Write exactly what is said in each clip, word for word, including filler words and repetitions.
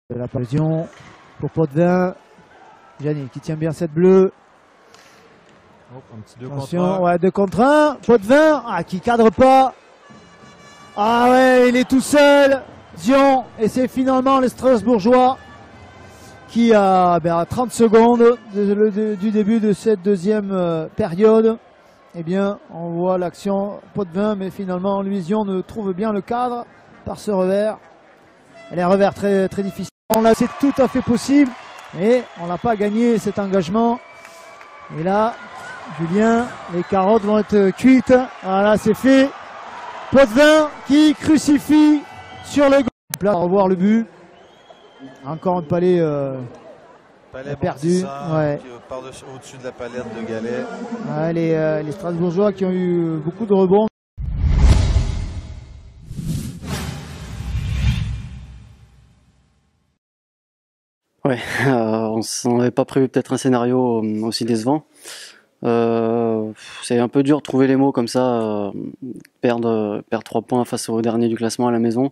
De la position pour Potvin. Gianni qui tient bien cette bleue. Oh, un petit deux Attention, contre un. ouais, deux contre un. Potvin ah, qui cadre pas. Ah ouais, il est tout seul. Zion. Et c'est finalement les Strasbourgeois qui, a, ben, à trente secondes de, de, de, du début de cette deuxième euh, période, eh bien, on voit l'action Potvin, mais finalement, lui, Zion ne trouve bien le cadre par ce revers. Elle est un revers très, très difficile. Là, c'est tout à fait possible. Et on n'a pas gagné cet engagement. Et là, Julien, les carottes vont être cuites. Voilà, c'est fait. Potvin qui crucifie sur le goal. On va revoir le but. Encore un palais euh, Palais perdu. Ouais. Au-dessus de la palette de Galais. Ouais, les, euh, les Strasbourgeois qui ont eu beaucoup de rebonds. Ouais, euh, on n'avait pas prévu peut-être un scénario aussi décevant. Euh, c'est un peu dur de trouver les mots comme ça, euh, perdre, perdre trois points face au dernier du classement à la maison.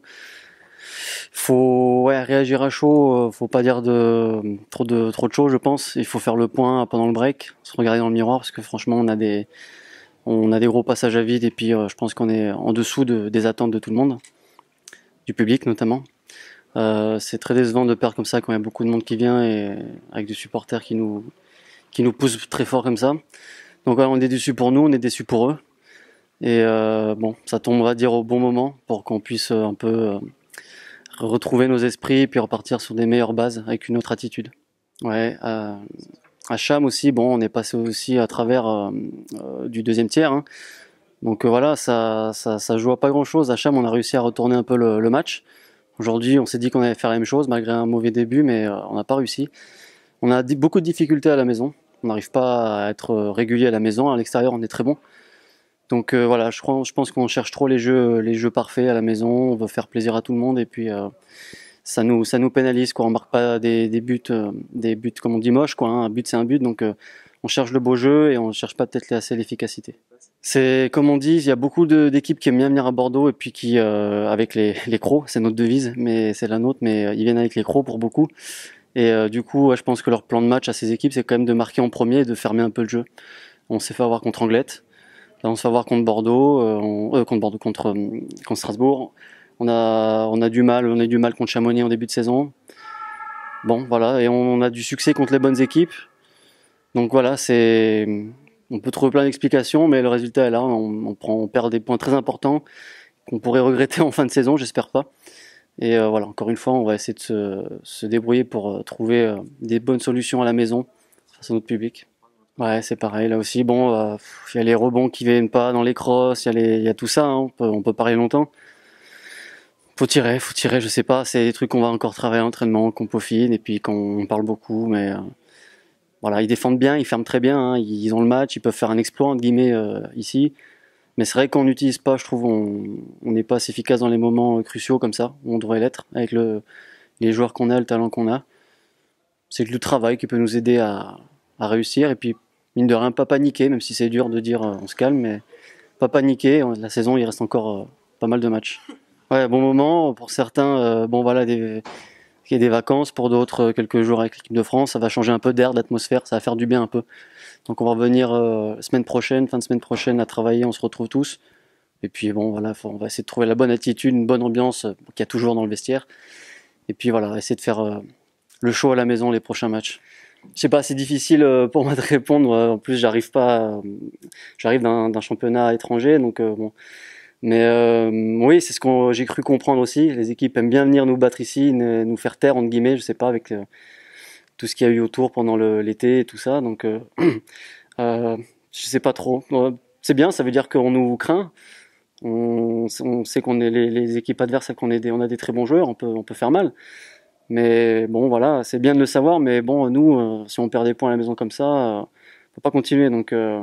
Faut ouais, réagir à chaud, faut pas dire de trop de trop de choses, je pense. Il faut faire le point pendant le break, se regarder dans le miroir parce que franchement on a des on a des gros passages à vide et puis euh, je pense qu'on est en dessous de, des attentes de tout le monde, du public notamment. Euh, c'est très décevant de perdre comme ça quand il y a beaucoup de monde qui vient et avec des supporters qui nous qui nous poussent très fort comme ça. Donc voilà, on est déçus pour nous, on est déçus pour eux. Et euh, bon, ça tombe, on va dire, au bon moment pour qu'on puisse un peu euh, retrouver nos esprits et puis repartir sur des meilleures bases avec une autre attitude. Ouais, euh, à Cham aussi, bon, on est passé aussi à travers euh, euh, du deuxième tiers. Hein. Donc euh, voilà, ça, ça, ça joue à pas grand-chose. À Cham, on a réussi à retourner un peu le, le match. Aujourd'hui, on s'est dit qu'on allait faire la même chose malgré un mauvais début, mais euh, on n'a pas réussi. On a beaucoup de difficultés à la maison. On n'arrive pas à être régulier à la maison. À l'extérieur, on est très bon. Donc euh, voilà, je, crois, je pense qu'on cherche trop les jeux, les jeux parfaits à la maison. On veut faire plaisir à tout le monde et puis euh, ça nous, ça nous pénalise. Quoi. On marque pas des, des buts, euh, des buts comme on dit moches. Quoi, hein. Un but, c'est un but. Donc euh, on cherche le beau jeu et on cherche pas peut-être assez l'efficacité. C'est comme on dit, il y a beaucoup de, d'équipes qui aiment bien venir à Bordeaux et puis qui euh, avec les, les crocs, c'est notre devise, mais c'est la nôtre. Mais euh, ils viennent avec les crocs pour beaucoup. Et euh, du coup, ouais, je pense que leur plan de match à ces équipes, c'est quand même de marquer en premier et de fermer un peu le jeu. On s'est fait avoir contre Anglette, là on se fait avoir contre Bordeaux, euh, on, euh, contre Bordeaux, contre, euh, contre Strasbourg. On a, on a du mal, on a eu du mal contre Chamonix en début de saison. Bon, voilà, et on a du succès contre les bonnes équipes. Donc voilà, c'est, on peut trouver plein d'explications, mais le résultat est là. On, on, prend, on perd des points très importants qu'on pourrait regretter en fin de saison, j'espère pas. Et euh, voilà, encore une fois, on va essayer de se, se débrouiller pour euh, trouver euh, des bonnes solutions à la maison face à notre public. Ouais, c'est pareil, là aussi, bon, il euh, y a les rebonds qui viennent pas dans les crosses, il y, y a tout ça, hein, on, peut, on peut parler longtemps. Faut tirer, faut tirer, je sais pas, c'est des trucs qu'on va encore travailler à l'entraînement, qu'on peaufine, et puis qu'on parle beaucoup, mais euh, voilà, ils défendent bien, ils ferment très bien, hein, ils ont le match, ils peuvent faire un exploit, entre guillemets, euh, ici. Mais c'est vrai qu'on n'utilise pas, je trouve, on n'est pas assez efficace dans les moments cruciaux comme ça, où on devrait l'être, avec le, les joueurs qu'on a, le talent qu'on a. C'est que le travail qui peut nous aider à, à réussir, et puis, mine de rien, pas paniquer, même si c'est dur de dire euh, on se calme, mais pas paniquer, la saison, il reste encore euh, pas mal de matchs. Ouais, bon moment, pour certains, euh, bon voilà, des, il y a des vacances, pour d'autres, quelques jours avec l'équipe de France, ça va changer un peu d'air, d'atmosphère, ça va faire du bien un peu. Donc on va revenir euh, semaine prochaine, fin de semaine prochaine à travailler, on se retrouve tous. Et puis bon voilà, faut, on va essayer de trouver la bonne attitude, une bonne ambiance euh, qu'il y a toujours dans le vestiaire. Et puis voilà, essayer de faire euh, le show à la maison les prochains matchs. Je sais pas, c'est difficile euh, pour moi de répondre. Euh, en plus, j'arrive pas, euh, j'arrive d'un, d'un championnat étranger, donc euh, bon. Mais euh, oui, c'est ce que j'ai cru comprendre aussi. Les équipes aiment bien venir nous battre ici, nous faire taire entre guillemets. Je sais pas avec euh, tout ce qu'il y a eu autour pendant le, l'été et tout ça. Donc euh, euh, je sais pas trop. C'est bien, ça veut dire qu'on nous craint. On, on sait qu'on est les, les équipes adverses, qu'on est des, on a des très bons joueurs, on peut, on peut faire mal. Mais bon, voilà, c'est bien de le savoir. Mais bon, nous, euh, si on perd des points à la maison comme ça, euh, faut pas continuer. Donc, euh,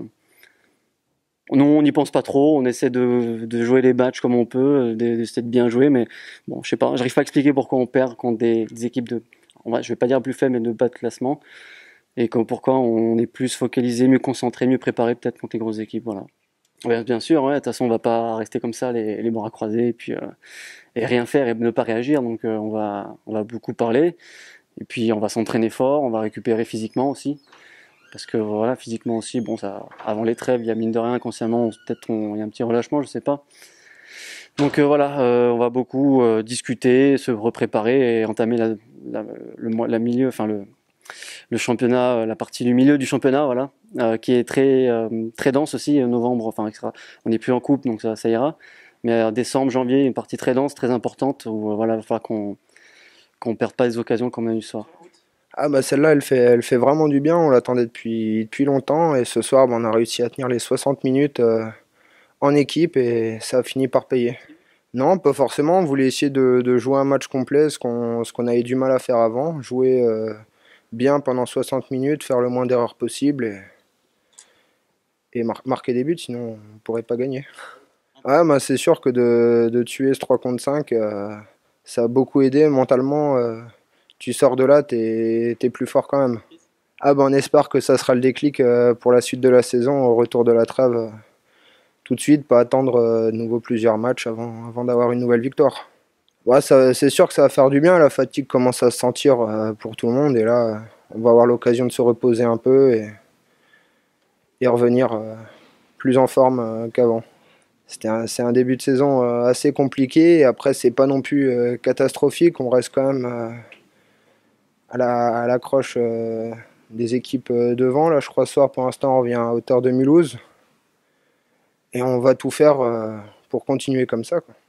nous, on n'y pense pas trop. On essaie de, de jouer les matchs comme on peut, d'essayer de bien jouer. Mais bon, je sais pas, j'arrive pas à expliquer pourquoi on perd contre des, des équipes de, on va, je vais pas dire plus faibles, mais de bas de classement. Et comme pourquoi on est plus focalisé, mieux concentré, mieux préparé peut-être contre les grosses équipes. Voilà. Ouais, bien sûr, ouais, de toute façon, on va pas rester comme ça, les, les bras croisés, et puis euh, et rien faire et ne pas réagir. Donc, euh, on va, on va beaucoup parler, et puis on va s'entraîner fort, on va récupérer physiquement aussi, parce que voilà, physiquement aussi, bon, ça, avant les trêves, il y a mine de rien, inconsciemment, peut-être on- il y a un petit relâchement, je sais pas. Donc euh, voilà, euh, on va beaucoup euh, discuter, se repréparer et entamer la, la, le, mois- la milieu, enfin le, le championnat, euh, la partie du milieu du championnat, voilà, euh, qui est très euh, très dense aussi, euh, novembre, enfin, et cetera. On n'est plus en coupe, donc ça, ça ira. Mais euh, décembre, janvier, une partie très dense, très importante, où euh, voilà, il va falloir qu'on qu'on perde pas les occasions qu'on a eu ce soir. Ah bah celle-là, elle fait, elle fait vraiment du bien, on l'attendait depuis, depuis longtemps, et ce soir, bah, on a réussi à tenir les soixante minutes euh, en équipe, et ça a fini par payer. Non, pas forcément, on voulait essayer de, de jouer un match complet, ce qu'on ce qu'on avait du mal à faire avant, jouer euh, bien pendant soixante minutes, faire le moins d'erreurs possible, et, et mar- marquer des buts, sinon on pourrait pas gagner. Ah bah c'est sûr que de, de tuer ce trois contre cinq, euh, ça a beaucoup aidé mentalement. Euh, tu sors de là, t'es, t'es plus fort quand même. Ah bah on espère que ça sera le déclic euh, pour la suite de la saison, au retour de la trêve. Euh, tout de suite, pas attendre euh, de nouveau plusieurs matchs avant, avant d'avoir une nouvelle victoire. Ouais, ça, c'est sûr que ça va faire du bien, la fatigue commence à se sentir euh, pour tout le monde, et là, euh, on va avoir l'occasion de se reposer un peu et, et revenir euh, plus en forme euh, qu'avant. C'était un, c'est un début de saison euh, assez compliqué, et après, c'est pas non plus euh, catastrophique, on reste quand même euh, à la, à l'accroche euh, des équipes euh, devant. Là, je crois ce soir, pour l'instant, on revient à hauteur de Mulhouse, et on va tout faire euh, pour continuer comme ça, quoi.